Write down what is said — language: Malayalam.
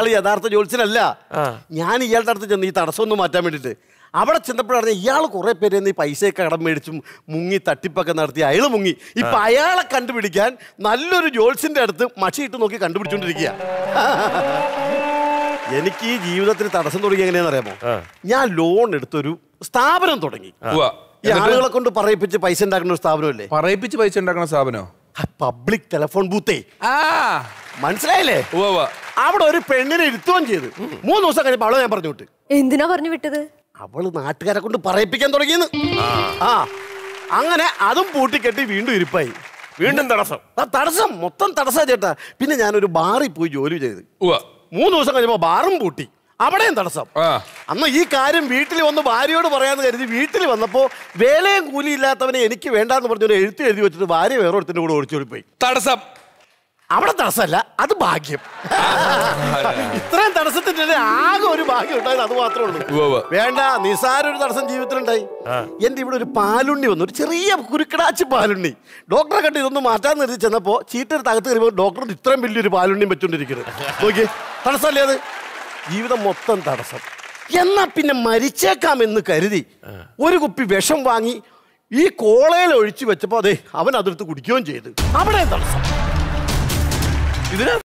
ഇയാൾ യഥാർത്ഥ ജോത്സ്യനല്ല. ഞാൻ ഇയാളുടെ അടുത്ത് ചെന്ന് ഈ തടസ്സമൊന്നും മാറ്റാൻ വേണ്ടിയിട്ട് അവിടെ ചെന്നപ്പോഴാണ് ഇയാൾ കുറെ പേര് ഈ പൈസയൊക്കെ കടം മേടിച്ചും മുങ്ങി തട്ടിപ്പൊക്കെ നടത്തി അയാൾ മുങ്ങി. ഇപ്പൊ അയാളെ കണ്ടുപിടിക്കാൻ നല്ലൊരു ജോത്സ്യന്റെ അടുത്ത് മഷിയിട്ട് നോക്കി കണ്ടുപിടിച്ചോണ്ടിരിക്കുക. എനിക്ക് ഈ ജീവിതത്തിന് തടസ്സം തുടങ്ങി എങ്ങനെയാന്ന് അറിയാമോ? ഞാൻ ലോൺ എടുത്തൊരു സ്ഥാപനം തുടങ്ങി. ഈ ആളുകളെ കൊണ്ട് പറയിപ്പിച്ച് പൈസ ഉണ്ടാക്കുന്ന ഒരു സ്ഥാപനമല്ലേ? പറയിപ്പിച്ച് പൈസ ഉണ്ടാക്കുന്ന സ്ഥാപനോ? Public telephone ബൂത്തേ. മനസ്സിലായില്ലേ? അവിടെ ഒരു പെണ്ണിനെ ഇരുത്തുകയും ചെയ്ത് 3 ദിവസം കഴിഞ്ഞപ്പോൾ അവളെ ഞാൻ പറഞ്ഞു വിട്ട്. എന്തിനാ പറഞ്ഞു വിട്ടത്? അവള് നാട്ടുകാരെ കൊണ്ട് പറയിപ്പിക്കാൻ തുടങ്ങിയെന്ന്. അങ്ങനെ അതും പൂട്ടിക്കെട്ടി വീണ്ടും ഇരിപ്പായി. വീണ്ടും തടസ്സം മൊത്തം തടസ്സാ ചേട്ടാ. പിന്നെ ഞാനൊരു ബാറിൽ പോയി ജോലി ചെയ്ത് 3 ദിവസം കഴിഞ്ഞപ്പോ ബാറും പൂട്ടി, അവിടെയും തടസ്സം. അന്ന് ഈ കാര്യം വീട്ടിൽ വന്ന് ഭാര്യയോട് പറയാന്ന് കരുതി വീട്ടിൽ വന്നപ്പോ വേലയും കൂലിയില്ലാത്തവനെ എനിക്ക് വേണ്ടാന്ന് പറഞ്ഞൊരു എഴുതി വെച്ചിട്ട് ഭാര്യ വേറൊരുത്തിന്റെ കൂടെ ഓടിച്ചോടി പോയി. തടസ്സം അവിടെ തടസ്സമല്ല, അത് ഭാഗ്യം. ഇത്രയും തടസ്സത്തിന്റെ ആകെ ഒരു ഭാഗ്യം ഉണ്ടായത് അത് മാത്രമേ ഉള്ളൂ. വേണ്ട, നിസാര ഒരു തടസ്സം ജീവിതത്തിലുണ്ടായി. എന്റെ ഇവിടെ ഒരു പാലുണ്ണി വന്നു, ഒരു ചെറിയ കുരുക്കടാച്ചി പാലുണ്ണി. ഡോക്ടറെ കണ്ട് ഇതൊന്നും മാറ്റാൻ നിർത്തി ചെന്നപ്പോ ചീട്ടെടുത്ത് അകത്ത് കയറിയപ്പോൾ ഡോക്ടർ ഇത്രയും വലിയൊരു പാലുണ്ണിയും വെച്ചോണ്ടിരിക്കുന്നത് നോക്കി. തടസ്സമല്ലേ അത്? ജീവിതം മൊത്തം തടസ്സം. എന്നാ പിന്നെ മരിച്ചേക്കാമെന്ന് കരുതി ഒരു കുപ്പി വിഷം വാങ്ങി ഈ കോളയിൽ ഒഴിച്ചു വെച്ചപ്പോ അതെ അവൻ അതെടുത്ത് കുടിക്കുകയും ചെയ്തു. അവിടെ തടസ്സം.